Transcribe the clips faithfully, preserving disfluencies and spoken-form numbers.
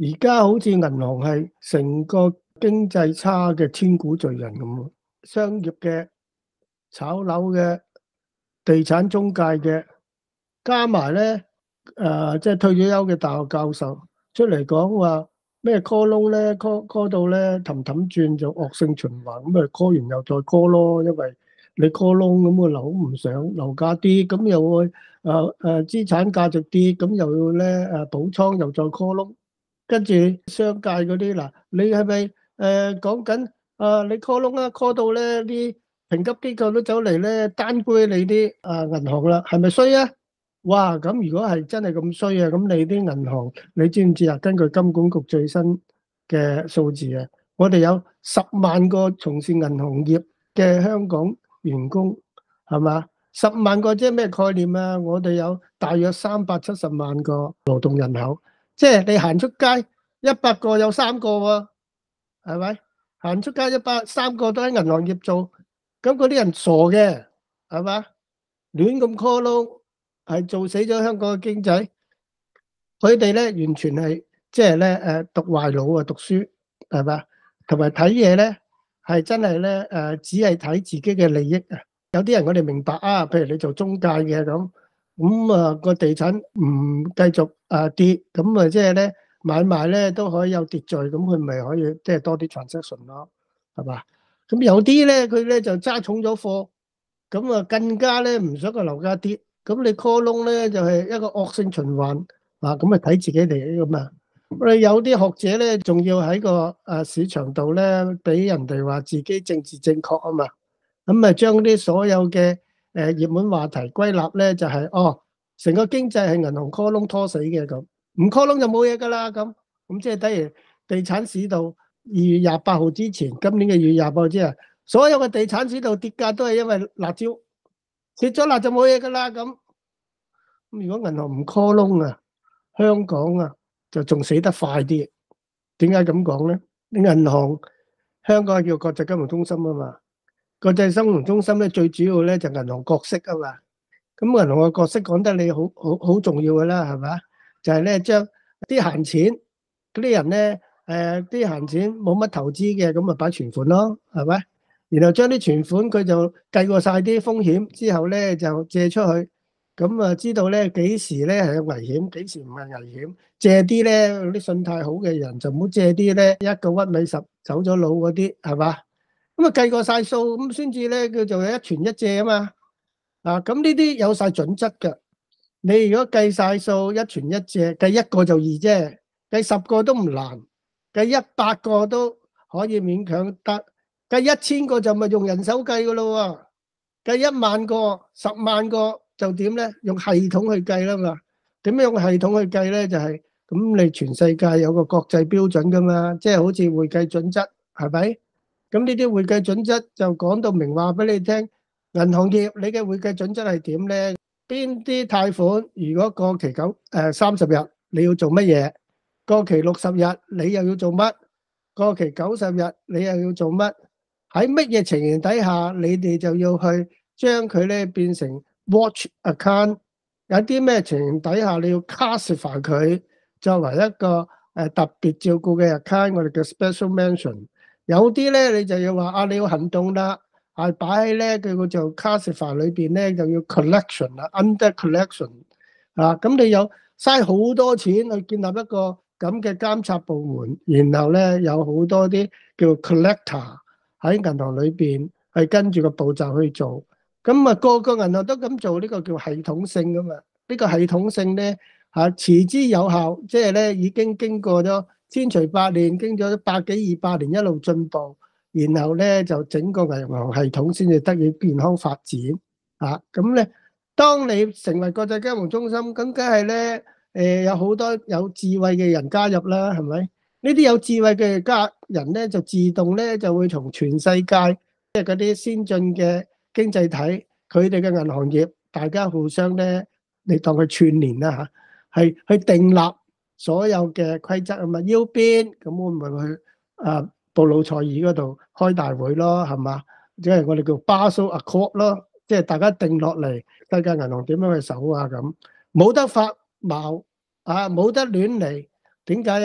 而家好似銀行係成個經濟差嘅千古罪人咁喎，商業嘅、炒樓嘅、地產中介嘅，加埋咧誒，即係退咗休嘅大學教授出嚟講話咩 call loan 咧 call call 到咧氹氹轉就惡性循環，咁咪 call 完又再 call 咯，因為你 call loan 咁個樓唔上，樓價跌，咁又會誒誒資產價值跌，咁又要咧誒補倉又再 call loan。跟住商界嗰啲嗱，你係咪誒講緊啊？你 call loan 啊 call 到咧啲評級機構都走嚟咧 downgrade你啲啊銀行啦，係咪衰啊？哇！咁如果係真係咁衰啊，咁你啲銀行你知唔知啊？根據金管局最新嘅數字啊，我哋有十萬個從事銀行業嘅香港員工，係嘛？十萬個即係咩概念啊？我哋有大約三百七十萬個勞動人口。即係你行出街一百個有三個喎，係咪？行出街一百三個都喺銀行業做，咁嗰啲人傻嘅，係嘛？亂咁 call loan 係做死咗香港嘅經濟。佢哋咧完全係即係咧誒讀壞腦啊，讀書係嘛？同埋睇嘢咧係真係咧誒，只係睇自己嘅利益啊。有啲人我哋明白啊，譬如你做中介嘅咁。咁啊個地產唔繼續啊跌，咁啊即係咧買賣咧都可以有秩序，咁佢咪可以即係多啲 transaction 咯，係嘛？咁有啲咧佢咧就揸重咗貨，咁啊更加咧唔想個樓價跌，咁你 call loan 咧就係一個惡性循環啊，咁啊睇自己嚟噶嘛。我哋有啲學者咧仲要喺個啊市場度咧俾人哋話自己政治正確啊嘛，咁啊將啲所有嘅誒熱門話題歸納咧就係哦，成個經濟係銀行 call loan 拖死嘅咁，唔 call loan 就冇嘢㗎啦咁，咁即係等於地產市道二月廿八號之前，今年嘅二月廿八號之前，所有嘅地產市道跌價都係因為辣椒，跌咗辣就冇嘢㗎啦咁。咁如果銀行唔 call loan啊，香港啊就仲死得快啲。點解咁講咧？你銀行香港係叫國際金融中心啊嘛。國際金融中心咧，最主要咧就銀行角色啊嘛。咁銀行嘅角色講得你好好好重要㗎啦，係咪？就係咧將啲閒錢嗰啲人咧，誒啲閒錢冇乜投資嘅，咁咪擺存款咯，係咪？然後將啲存款佢就計過晒啲風險之後咧，就借出去，咁啊知道咧幾時咧係有危險，幾時唔係危險。借啲咧啲信貸好嘅人就唔好借啲咧一個屈尾十走咗佬嗰啲，係嘛？咁啊計過晒數，咁先至咧叫做一存一借啊嘛。啊，咁呢啲有晒準則㗎。你如果計晒數一存一借，計一個就易啫，計十個都唔難，計一百個都可以勉強得，計一千個就咪用人手計㗎咯喎，計一萬個、十萬個就點咧？用系統去計啦嘛。點樣用系統去計咧？就係咁，你全世界有個國際標準㗎嘛，即係好似會計準則，係咪？咁呢啲會計準則就講到明話俾你聽，銀行業你嘅會計準則係點咧？邊啲貸款如果過期九誒三十日你要做乜嘢？過期六十日你又要做乜？過期九十日你又要做乜？喺乜嘢情形底下你哋就要去將佢咧變成 watch account？有啲咩情形底下你要 classify 佢作為一個誒特別照顧嘅 account，我哋叫 special mention。有啲咧你就要話啊，你要行動啦，係擺喺咧佢個做 classify 裏邊咧就要 collection 啦 ，under collection 啊，咁你有嘥好多錢去建立一個咁嘅監察部門，然後咧有好多啲叫 collector 喺銀行裏邊係跟住個步驟去做，咁啊個個銀行都咁做，呢個叫系統性噶嘛，呢個系統性咧嚇持之有效，即係咧已經經過咗千錘百煉，經咗百幾二百年一路進步，然後咧就整個銀行系統先至得以健康發展啊！咁咧，當你成為國際金融中心，咁梗係咧誒有好多有智慧嘅人加入啦，係咪？呢啲有智慧嘅家人咧，就自動咧就會從全世界即係嗰啲先進嘅經濟體，佢哋嘅銀行業，大家互相咧，你當佢串聯啦嚇，係去訂立所有嘅規則啊嘛，腰邊咁會唔會去啊布魯塞爾嗰度開大會咯，係嘛？即係我哋叫 Basel Accord 咯，即係大家定落嚟世界銀行點樣去守啊咁，冇得發毛啊，冇得亂嚟，點解啊？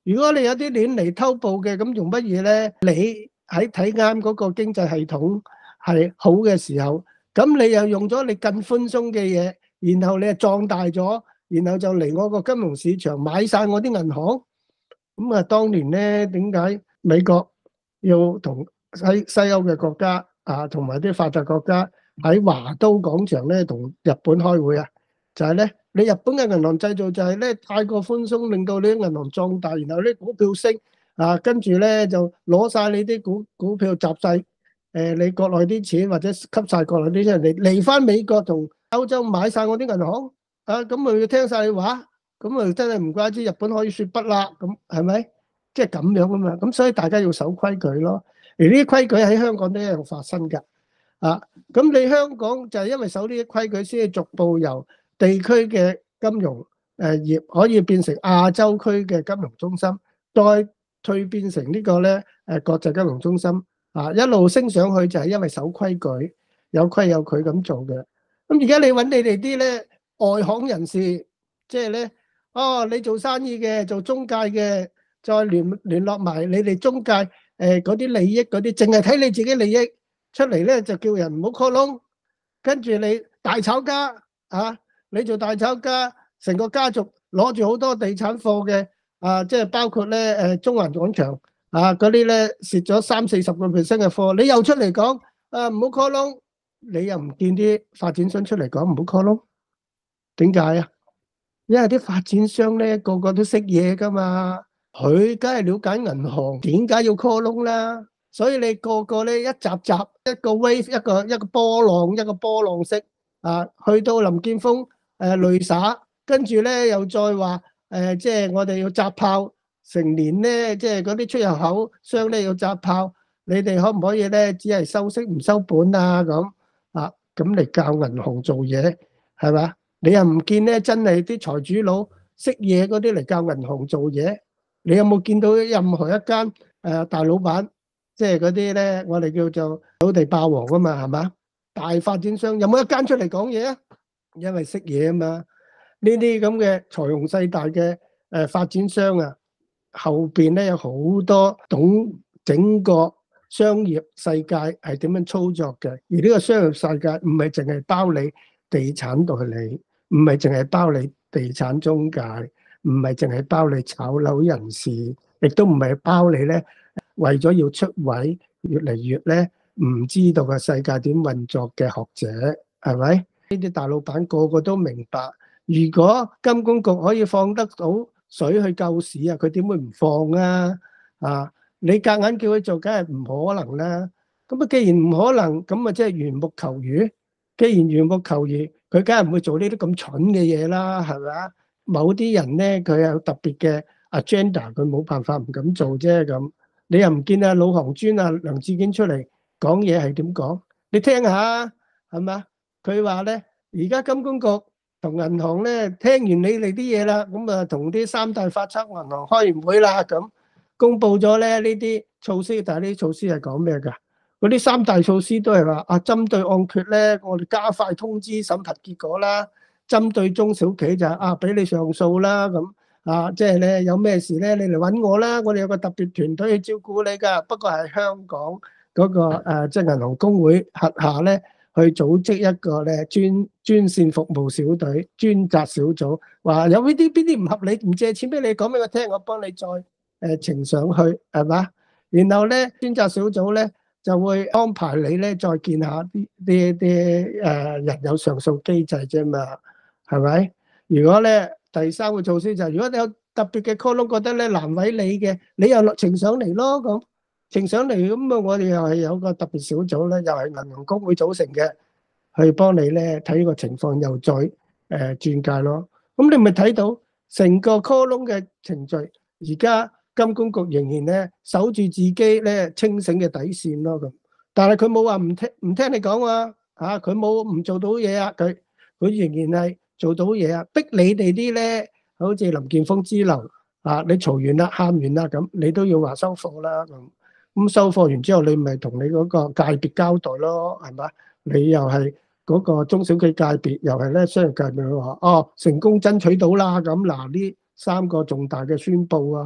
如果你有啲亂嚟偷步嘅，咁用乜嘢咧？你喺睇啱嗰個經濟系統係好嘅時候，咁你又用咗你更寬鬆嘅嘢，然後你又壯大咗，然後就嚟我個金融市場買晒我啲銀行。咁啊，當年咧點解美國要同西西歐嘅國家啊，同埋啲發達國家喺華都廣場咧同日本開會啊？就係咧，你日本嘅銀行制度就係咧太過寬鬆，令到你啲銀行壯大，然後啲股票升啊，跟住咧就攞晒你啲股股票集晒誒你國內啲錢，或者吸晒國內啲錢嚟嚟翻美國同歐洲買晒我啲銀行啊，咁咪要聽晒你話。咁啊，真係唔怪之日本可以説不啦，咁係咪？即係咁樣啊嘛，咁所以大家要守規矩咯。而呢啲規矩喺香港都一樣發生㗎。啊，咁你香港就係因為守呢啲規矩，先至逐步由地區嘅金融誒業可以變成亞洲區嘅金融中心，再蛻變成呢個咧誒國際金融中心。啊，一路升上去就係因為守規矩，有規有矩咁做嘅。咁而家你揾你哋啲咧外行人士，即係咧。哦，你做生意嘅，做中介嘅，再聯聯絡埋你哋中介誒嗰啲利益嗰啲，淨係睇你自己利益出嚟咧，就叫人唔好 call 窿。跟住你大炒家啊，你做大炒家，成個家族攞住好多地產貨嘅啊，即係包括咧誒中環廣場啊嗰啲咧蝕咗三四十個 percent 嘅貨，你又出嚟講啊唔好 call 窿，你又唔見啲發展商出嚟講唔好 call 窿，點解啊？因為啲發展商咧個個都識嘢噶嘛，佢梗係了解銀行點解要 call 窿啦，所以你個個咧一集集一個 wave 一個一個波浪一個波浪式啊，去到林健鋒誒淚灑，跟住咧又再話誒，即係我哋要砸炮，成年咧即係嗰啲出入口商咧要砸炮，你哋可唔可以咧只係收息唔收本啊咁啊？咁嚟教銀行做嘢係嘛？你又唔見咧，真係啲財主佬識嘢嗰啲嚟教銀行做嘢？你有冇見到任何一間誒大老闆，即係嗰啲咧，我哋叫做土地霸王啊嘛，係嘛？大發展商有冇一間出嚟講嘢啊？因為識嘢啊嘛。呢啲咁嘅財雄勢大嘅誒發展商啊，後邊咧有好多懂整個商業世界係點樣操作嘅，而呢個商業世界唔係淨係包你地產代理。唔係淨係包你地產中介，唔係淨係包你炒樓人士，亦都唔係包你咧為咗要出位，越嚟越咧唔知道個世界點運作嘅學者，係咪？呢啲大老闆個個都明白，如果金管局可以放得到水去救市啊，佢點會唔放啊？啊，你夾硬叫佢做，梗係唔可能啦。咁啊，既然唔可能，咁啊即係緣木求魚。既然緣木求魚，佢梗係唔會做呢啲咁蠢嘅嘢啦，係咪啊？某啲人咧，佢有特別嘅 agenda，佢冇辦法唔敢做啫咁。你又唔見啊老行尊啊梁志堅出嚟講嘢係點講？你聽下係嘛？佢話咧，而家金管局同銀行咧聽完你哋啲嘢啦，咁啊同啲三大發鈔銀行開完會啦，咁公佈咗咧呢啲措施，但係呢啲措施係講咩㗎？嗰啲三大措施都係話啊，針對按揭咧，我哋加快通知審核結果啦；針對中小企就係啊，俾你上訴啦咁啊，即係咧有咩事咧，你嚟揾我啦，我哋有個特別團隊去照顧你㗎。不過係香港嗰個誒即係銀行公會轄下咧，去組織一個咧專專線服務小隊、專責小組，話有呢啲邊啲唔合理，唔借錢俾你，講俾我聽，我幫你再誒呈上去，係嘛？然後咧專責小組咧，就會安排你咧，再見下啲啲啲誒人有上訴機制啫嘛，係咪？如果咧第三個措施就係，如果你有特別嘅 call 窿，覺得咧難為你嘅，你又落呈上嚟咯，咁呈上嚟咁啊，我哋又係有個特別小組咧，又係銀行公會組成嘅，去幫你咧睇個情況，又再誒轉介咯。咁你咪睇到成個 call 窿嘅程序，而家金管局仍然咧守住自己咧清醒嘅底線咯咁，但係佢冇話唔聽唔聽你講喎嚇，佢冇唔做到嘢啊，佢佢仍然係做到嘢啊，逼你哋啲咧好似林健鋒之流啊，你嘈完啦喊完啦咁，你都要話收貨啦咁，咁收貨完之後你咪同你嗰個界別交代咯，係嘛？你又係嗰個中小企界別，又係咧商業界別話哦成功爭取到啦咁，嗱呢三個重大嘅宣佈啊！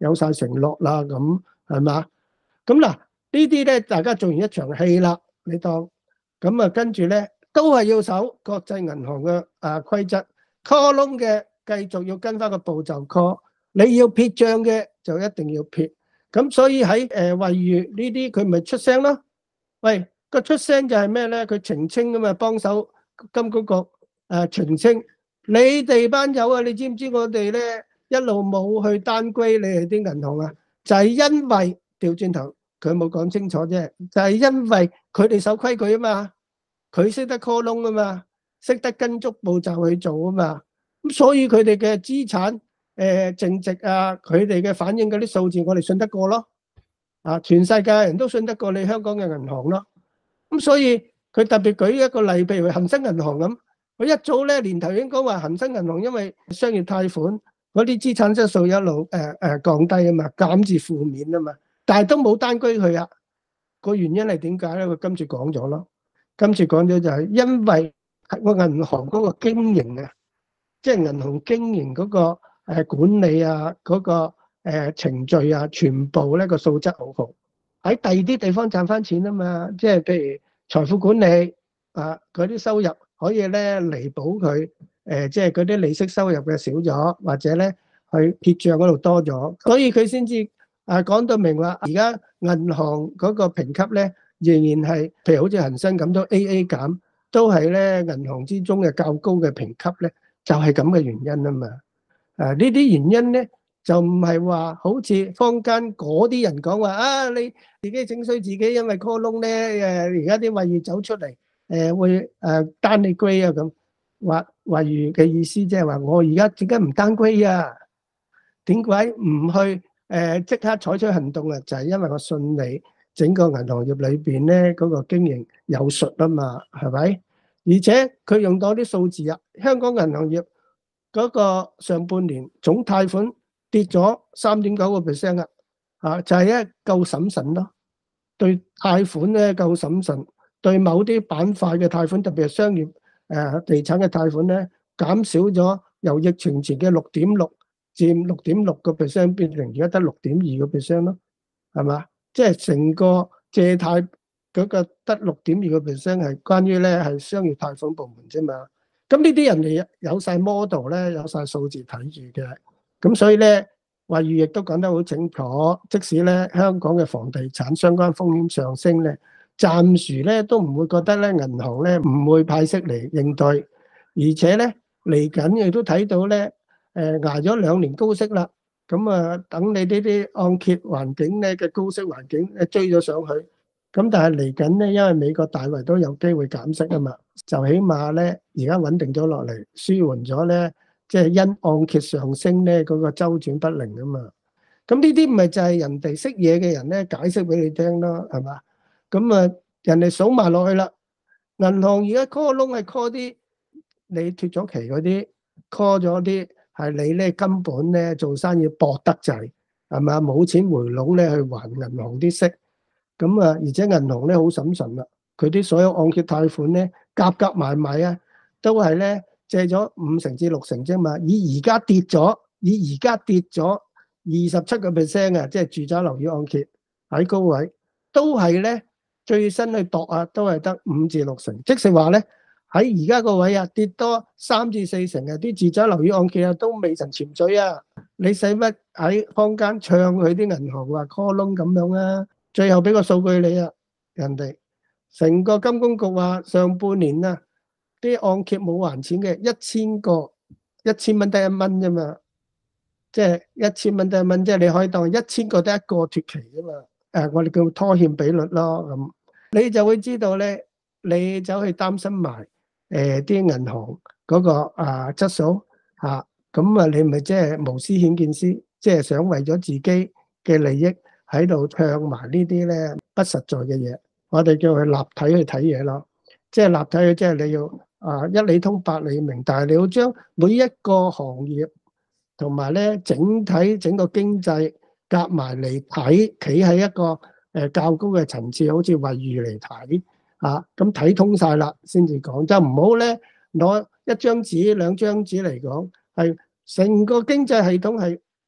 有晒承諾啦，咁係嘛？咁嗱，呢啲咧大家做完一場戲啦，你當咁啊，跟住咧都係要守國際銀行嘅啊規則 ，call loan 嘅繼續要跟翻個步驟 call，你要撇帳嘅就一定要撇。咁所以喺誒惠譽呢啲佢咪出聲咯？喂，個出聲就係咩咧？佢澄清㗎嘛，幫手金管局誒澄清，你哋班友啊，你知唔知我哋咧一路冇去單歸你哋啲銀行啊？就係因為調轉頭佢冇講清楚啫，就係因為佢哋守規矩啊嘛，佢識得 call loan 啊嘛，識得跟足步驟去做啊嘛，咁所以佢哋嘅資產誒淨值啊，佢哋嘅反映嗰啲數字，我哋信得過咯。啊！全世界人都信得過你香港嘅銀行咯，咁所以佢特別舉一個例，譬如恒生銀行咁，佢一早咧年頭已經講話恒生銀行因為商業貸款嗰啲資產質素一路誒誒降低啊嘛，減至負面啊嘛，但係都冇單歸佢啊。個原因係點解咧？佢今次講咗咯，今次講咗就係因為個銀行嗰個經營啊，即係銀行經營嗰個誒管理啊，嗰個。誒程序啊，全部咧個素質好好，喺第二啲地方賺翻錢啊嘛，即係譬如財富管理啊，嗰啲收入可以咧彌補佢誒，即係嗰啲利息收入嘅少咗，或者咧去撇帳嗰度多咗，所以佢先至啊講到明話，而家銀行嗰個評級咧仍然係譬如好似恒生咁都 A A 減，都係咧銀行之中嘅較高嘅評級咧，就係咁嘅原因啊嘛。誒呢啲原因咧。就唔係話好似坊間嗰啲人講話啊，你自己整衰自己，因為 call loan 咧誒，而家啲惠譽走出嚟誒會誒單你歸啊咁，話惠譽嘅意思即係話我而家點解唔單歸啊？點解唔去誒即刻採取行動啊？就係因為我信你整個銀行業裏邊咧嗰個經營有術啊嘛，係咪？而且佢用到啲數字啊，香港銀行業嗰個上半年總貸款跌咗三點九個 percent 啊！啊，就係咧夠審慎咯，對貸款咧夠審慎，對某啲板塊嘅貸款，特別係商業誒地產嘅貸款咧，減少咗由疫情前嘅六點六佔六點六個 percent 變成而家得六點二個 percent 咯，係嘛？即係成個借貸嗰個得六點二個 percent 係關於咧係商業貸款部門啫嘛。咁呢啲人哋有晒 model 咧，有晒數字睇住嘅。咁所以咧，惠譽亦都講得好清楚，即使咧香港嘅房地產相關風險上升咧，暫時咧都唔會覺得咧銀行咧唔會派息嚟應對，而且咧嚟緊亦都睇到咧，誒捱咗兩年高息啦，咁啊等你呢啲按揭環境咧嘅高息環境誒追咗上去，咁但係嚟緊咧，因為美國大圍都有機會減息啊嘛，就起碼咧而家穩定咗落嚟，舒緩咗咧。即係因按揭上升咧，嗰個週轉不靈啊嘛。咁呢啲唔係就係人哋識嘢嘅人咧解釋俾你聽咯，係嘛？咁啊，人哋數埋落去啦。銀行而家 call loan 係 call 啲你脱咗期嗰啲 call 咗啲係你咧根本咧做生意搏得滯，係嘛？冇錢回籠咧去還銀行啲息。咁啊，而且銀行咧好審慎啦，佢啲所有按揭貸款咧夾夾埋埋啊，都係咧。借咗五成至六成啫嘛，以而家跌咗，以而家跌咗二十七個 percent 啊，即係住宅樓宇按揭喺高位，都係咧最新去度啊，都係得五至六成，即係話咧喺而家個位啊跌多三至四成啊，啲住宅樓宇按揭啊都未曾潛水啊，你使乜喺坊間唱佢啲銀行話 call loan 咁樣啊？最後俾個數據你啊，人哋成個金管局話上半年啊。啲按揭冇還錢嘅一千個，一千蚊得一蚊啫嘛，即係一千蚊得一蚊，即係你可以當一千個得一個脫期啫嘛。誒，我哋叫拖欠比率咯，咁你就會知道咧，你走去擔心埋誒啲銀行嗰個啊質素嚇，咁啊你咪即係無私顯見私，即係想為咗自己嘅利益喺度唱埋呢啲咧不實在嘅嘢，我哋叫佢立體去睇嘢咯，即係立體去即係你要。啊！一理通百理明，但係你要將每一個行業同埋咧整體整個經濟夾埋嚟睇，企喺一個誒較高嘅層次，好似惠譽嚟睇嚇，咁睇通晒啦先至講，就唔好咧攞一張紙兩張紙嚟講，係成個經濟系統係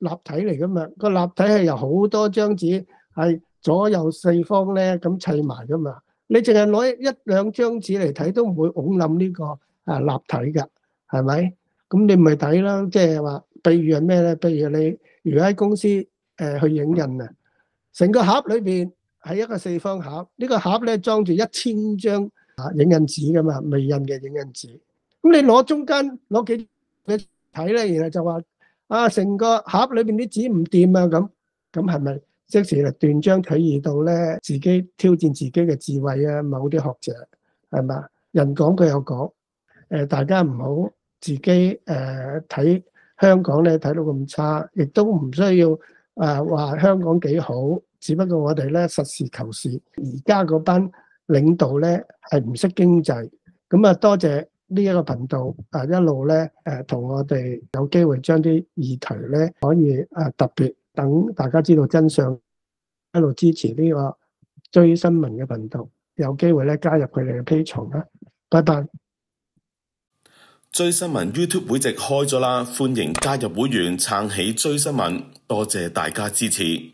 立體嚟噶嘛，個立體係由好多張紙係左右四方咧咁砌埋噶嘛。你淨係攞一兩張紙嚟睇都唔會㧬冧呢個啊立體㗎，係咪？咁你咪睇啦，即係話，譬如係咩咧？譬如你如果喺公司誒、呃、去影印啊，成個盒裏邊係一個四方盒，呢、呢個盒咧裝住一千張啊影印紙㗎嘛，未印嘅影印紙。咁你攞中間攞幾你睇咧，然後就話啊，成個盒裏邊啲紙唔掂啊咁，咁係咪即時嚟斷章取義到咧？自己挑戰自己嘅智慧啊！某啲學者係嘛？人講佢又講，誒、呃、大家唔好自己誒睇、呃、香港咧睇到咁差，亦都唔需要誒話、呃、香港幾好，只不過我哋咧實事求是。而家嗰班領導咧係唔識經濟，咁啊多謝。呢一個頻道啊，一路咧誒，同我哋有機會將啲議題咧，可以誒特別等大家知道真相，一路支持呢個追新聞嘅頻道，有機會咧加入佢哋嘅 Patreon啦。拜拜。 追新聞 YouTube 會籍開咗啦，歡迎加入會員撐起追新聞，多謝大家支持。